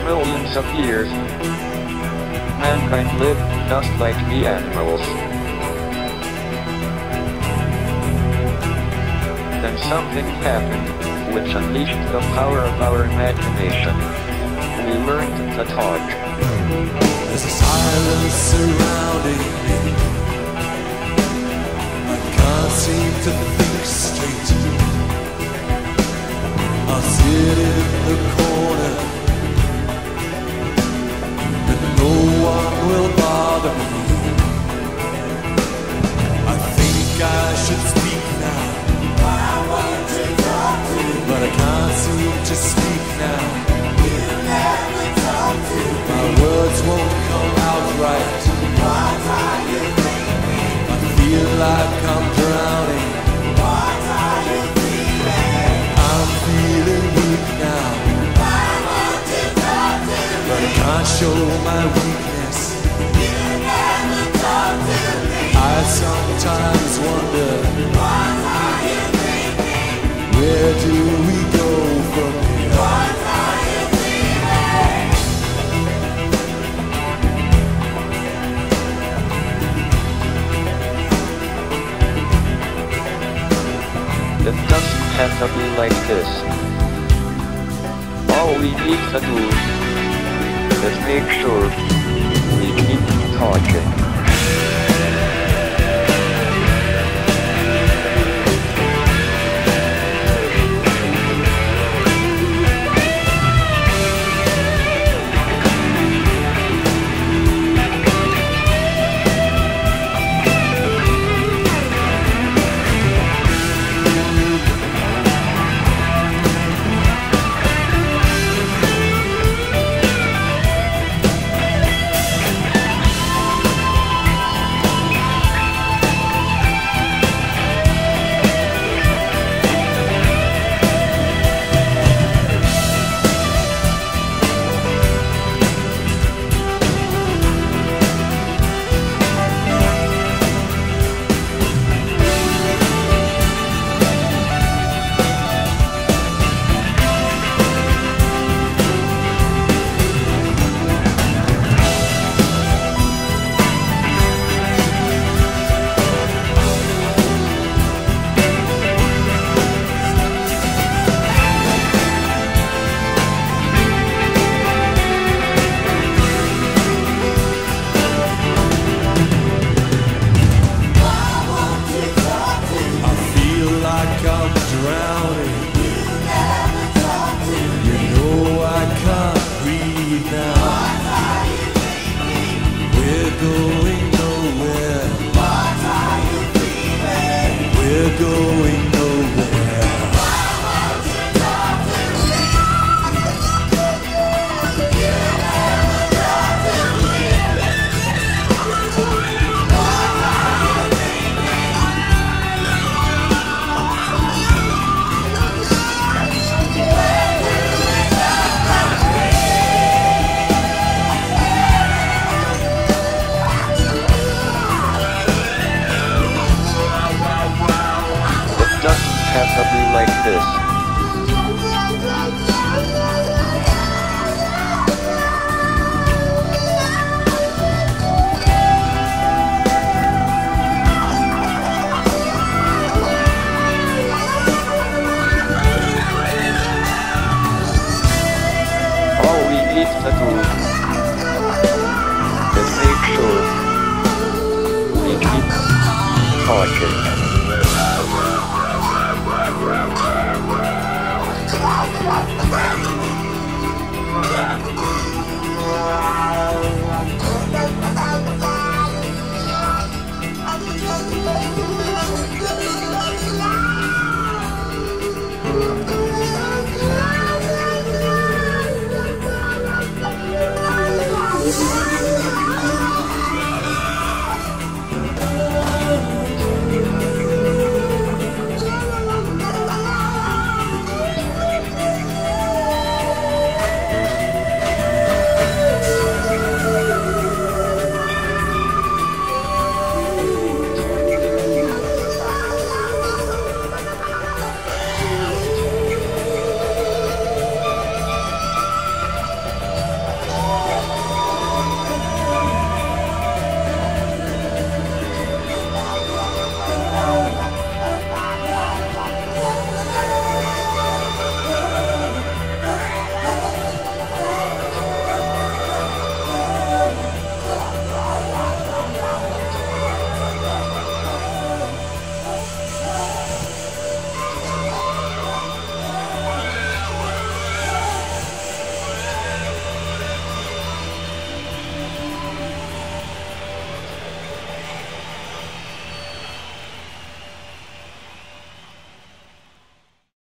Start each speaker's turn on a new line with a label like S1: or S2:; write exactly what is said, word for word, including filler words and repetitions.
S1: millions of years, mankind lived just like the animals. Then something happened, which unleashed the power of our imagination. We learned to talk.
S2: There's a silence surrounding me. I can't seem to think straight. I sit in the corner, but no one will bother me. I think I should speak now, but I can't seem to speak now. My words won't come out right. I feel like I'm drowning. I'm feeling weak now, but I can't show my weakness. I sometimes wonder, where do we go from here?
S1: It doesn't have to be like this. All we need to do is make sure we keep talking. Going nowhere. Have to be like this. All we need to do is make sure we keep talking.
S3: Wow.